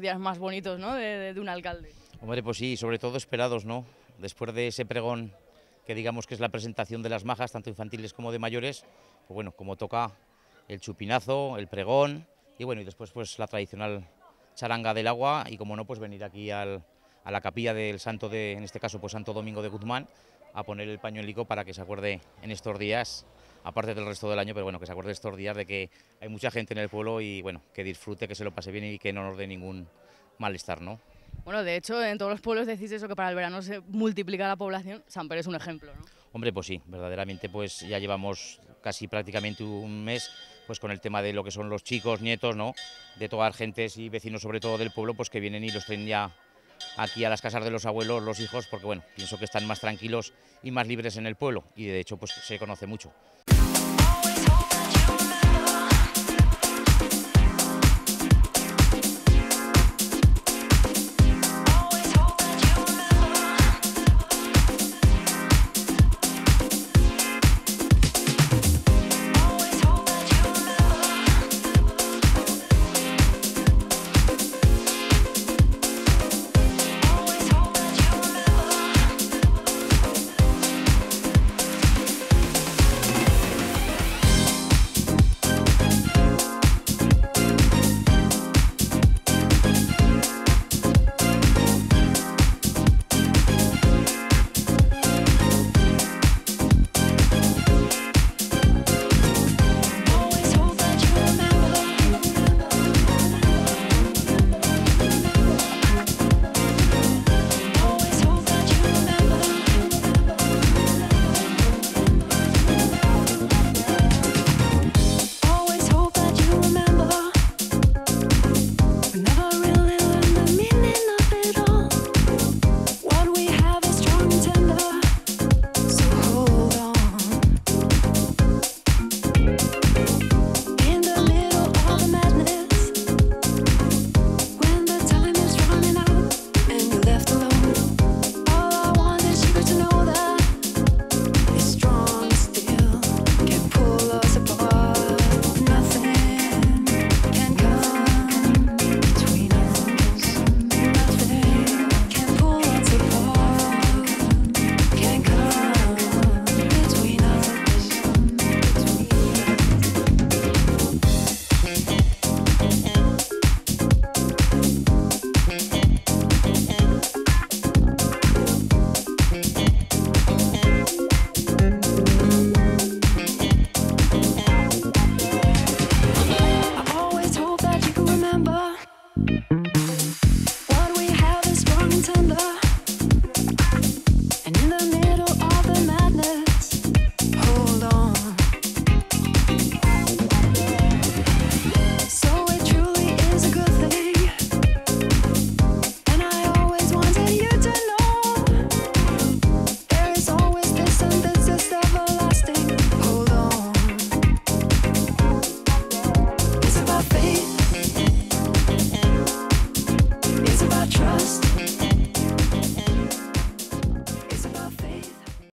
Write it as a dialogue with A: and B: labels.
A: días más bonitos, ¿no?, de un alcalde.
B: Hombre, pues sí, sobre todo esperados, ¿no? Después de ese pregón, que digamos que es la presentación de las majas, tanto infantiles como de mayores, pues bueno, como toca el chupinazo, el pregón, y bueno, y después pues la tradicional charanga del agua, y como no, pues venir aquí a la capilla del santo en este caso, pues Santo Domingo de Guzmán, a poner el pañuelico para que se acuerde en estos días, aparte del resto del año, pero bueno, que se acuerde estos días de que hay mucha gente en el pueblo y bueno, que disfrute, que se lo pase bien y que no nos dé ningún malestar, ¿no?
A: Bueno, de hecho, en todos los pueblos decís eso, que para el verano se multiplica la población. Samper es un ejemplo, ¿no?
B: Hombre, pues sí, verdaderamente pues ya llevamos casi prácticamente un mes pues con el tema de lo que son los chicos, nietos, ¿no? De todas las gentes y vecinos sobre todo del pueblo, pues que vienen y los traen ya aquí a las casas de los abuelos, los hijos, porque bueno, pienso que están más tranquilos y más libres en el pueblo y de hecho pues se conoce mucho.